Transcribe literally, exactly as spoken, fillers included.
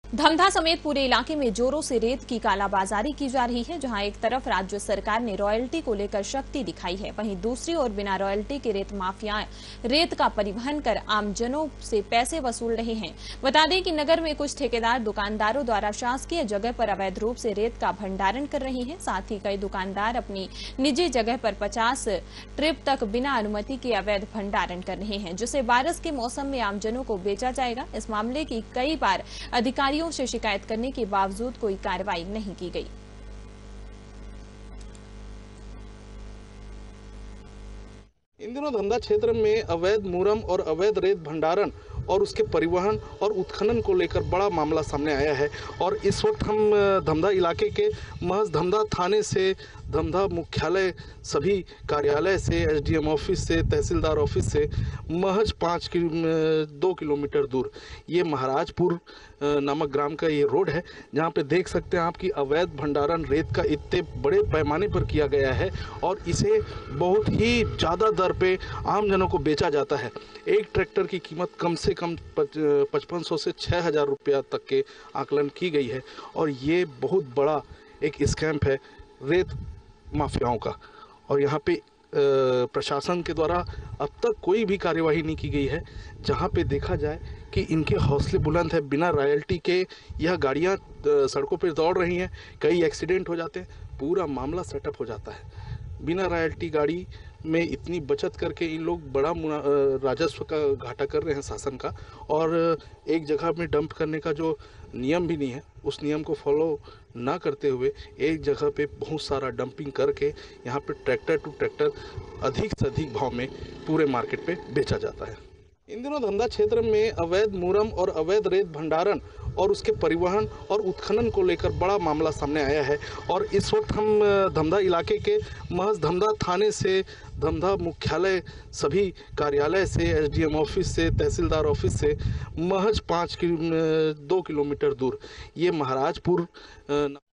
धमधा समेत पूरे इलाके में जोरों से रेत की कालाबाजारी की जा रही है। जहां एक तरफ राज्य सरकार ने रॉयल्टी को लेकर शक्ति दिखाई है, वहीं दूसरी ओर बिना रॉयल्टी के रेत माफिया रेत का परिवहन कर आमजनों से पैसे वसूल रहे हैं। बता दें कि नगर में कुछ ठेकेदार दुकानदारों द्वारा शासकीय जगह पर अवैध रूप से रेत का भंडारण कर रहे हैं। साथ ही कई दुकानदार अपनी निजी जगह पर पचास ट्रिप तक बिना अनुमति के अवैध भंडारण कर रहे हैं, जिसे बारिश के मौसम में आमजनों को बेचा जाएगा। इस मामले की कई बार अधिकारी से शिकायत करने के बावजूद कोई कार्रवाई नहीं की गई। इन दिनों धमधा क्षेत्र में अवैध मुरम और अवैध रेत भंडारण और उसके परिवहन और उत्खनन को लेकर बड़ा मामला सामने आया है। और इस वक्त हम धमधा इलाके के महज धमधा थाने से, धमधा मुख्यालय सभी कार्यालय से, एसडीएम ऑफिस से, तहसीलदार ऑफिस से महज पाँच कि दो किलोमीटर दूर ये महाराजपुर नामक ग्राम का ये रोड है, जहाँ पे देख सकते हैं आपकी अवैध भंडारण रेत का इतने बड़े पैमाने पर किया गया है और इसे बहुत ही ज़्यादा दर पे आम जनों को बेचा जाता है। एक ट्रैक्टर की कीमत कम से कम पचपन सौ से छः हज़ार रुपया तक के आकलन की गई है। और ये बहुत बड़ा एक स्कैम है रेत माफियाओं का। और यहाँ पे प्रशासन के द्वारा अब तक कोई भी कार्यवाही नहीं की गई है। जहाँ पे देखा जाए कि इनके हौसले बुलंद है, बिना रॉयल्टी के यह गाड़ियाँ सड़कों पर दौड़ रही हैं, कई एक्सीडेंट हो जाते हैं, पूरा मामला सेटअप हो जाता है। बिना रॉयल्टी गाड़ी में इतनी बचत करके इन लोग बड़ा राजस्व का घाटा कर रहे हैं शासन का। और एक जगह में डंप करने का जो नियम भी नहीं है, उस नियम को फॉलो ना करते हुए एक जगह पे बहुत सारा डंपिंग करके यहाँ पे ट्रैक्टर टू ट्रैक्टर अधिक से अधिक भाव में पूरे मार्केट पे बेचा जाता है। इन दिनों धमधा क्षेत्र में अवैध मुरम और अवैध रेत भंडारण और उसके परिवहन और उत्खनन को लेकर बड़ा मामला सामने आया है। और इस वक्त हम धमधा इलाके के महज धमधा थाने से, धमधा मुख्यालय सभी कार्यालय से, एसडीएम ऑफिस से, तहसीलदार ऑफिस से महज पाँच कि दो किलोमीटर दूर ये महाराजपुर